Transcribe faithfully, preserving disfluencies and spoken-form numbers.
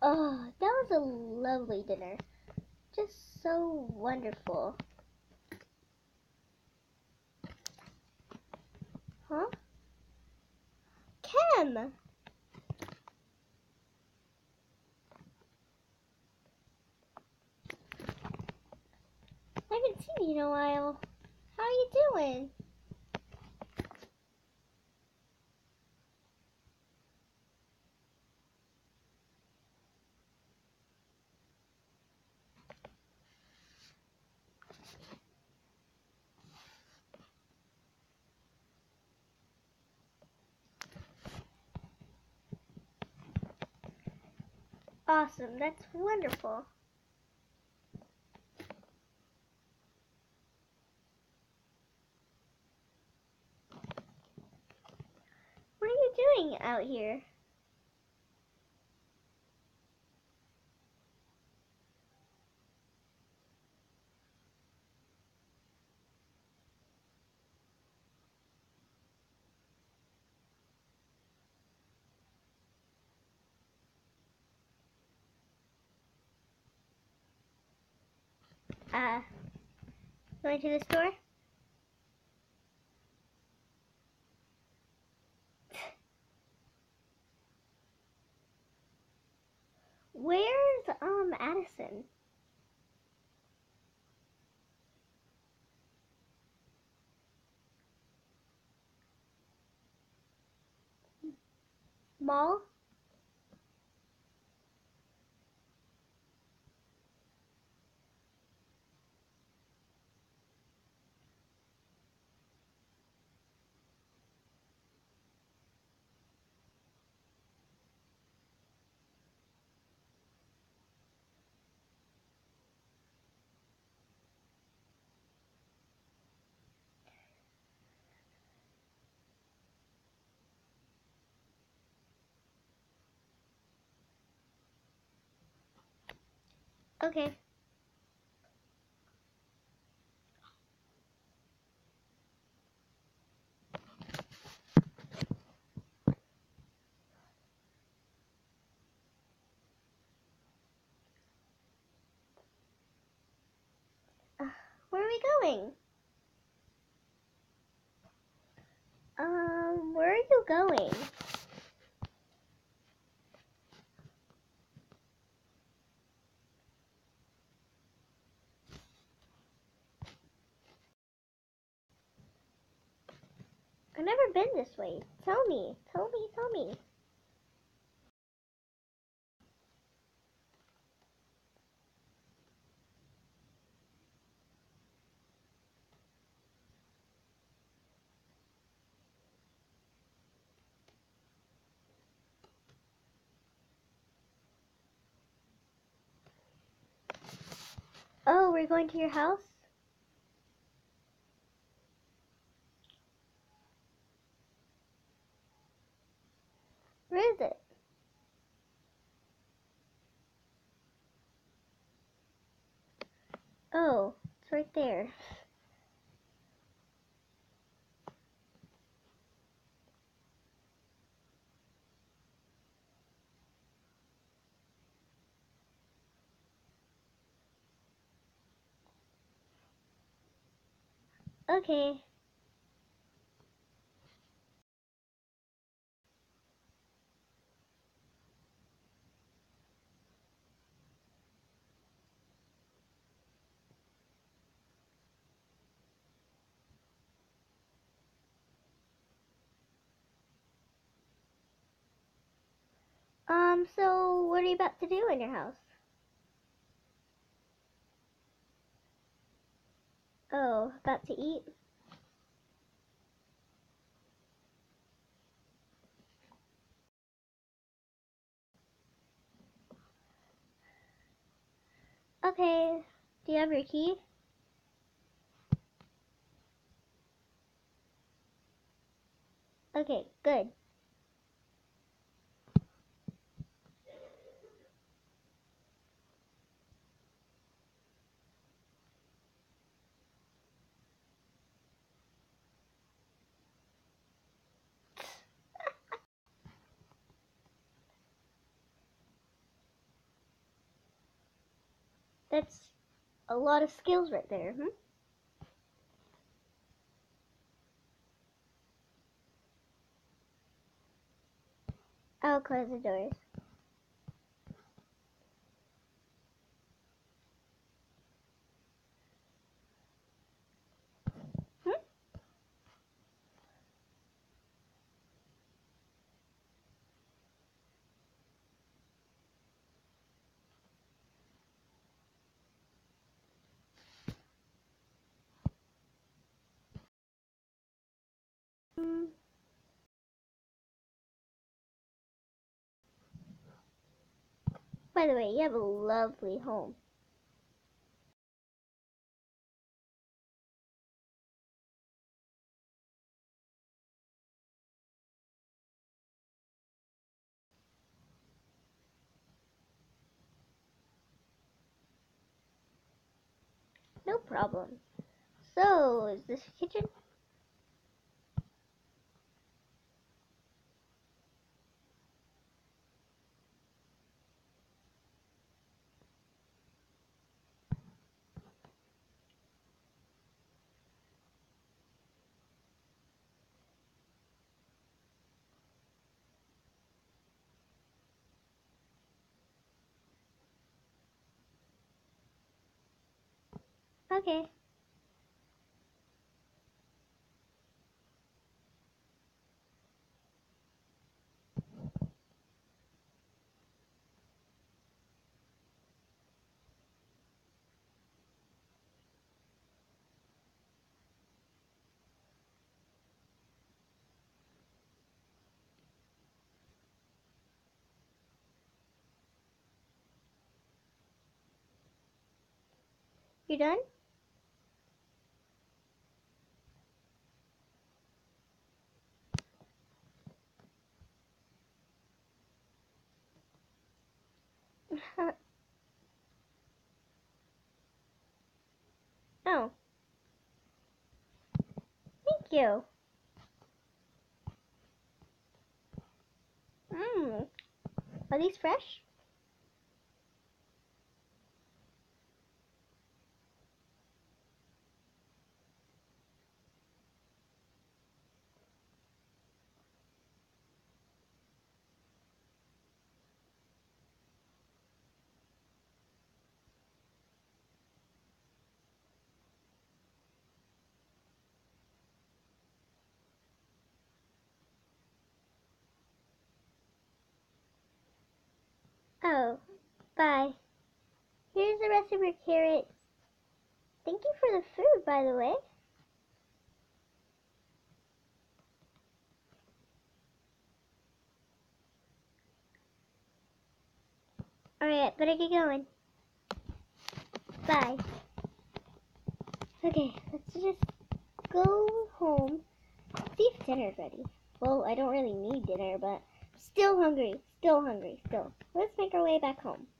Oh, that was a lovely dinner. Just so wonderful. Huh? Kem! I haven't seen you in a while. How are you doing? Awesome, that's wonderful. What are you doing out here? Uh, going to the store? Where's, um, Addison? Mall? Okay. Uh, where are we going? Um, where are you going? I've never been this way. Tell me, tell me, tell me. Oh, we're going to your house? Where is it? Oh, it's right there. Okay. Um, so what are you about to do in your house? Oh, about to eat? Okay. Do you have your key? Okay, good. That's a lot of skills right there, hmm? I'll close the doors. Hmm? Mm. By the way, you have a lovely home. No problem. So, is this your kitchen? Okay. You done? Oh, thank you. Mmm. Are these fresh? Oh, bye. Here's the rest of your carrots. Thank you for the food, by the way. Alright, better get going. Bye. Okay, let's just go home. See if dinner's ready. Well, I don't really need dinner, but still hungry. Still hungry. Still. Let's make our way back home.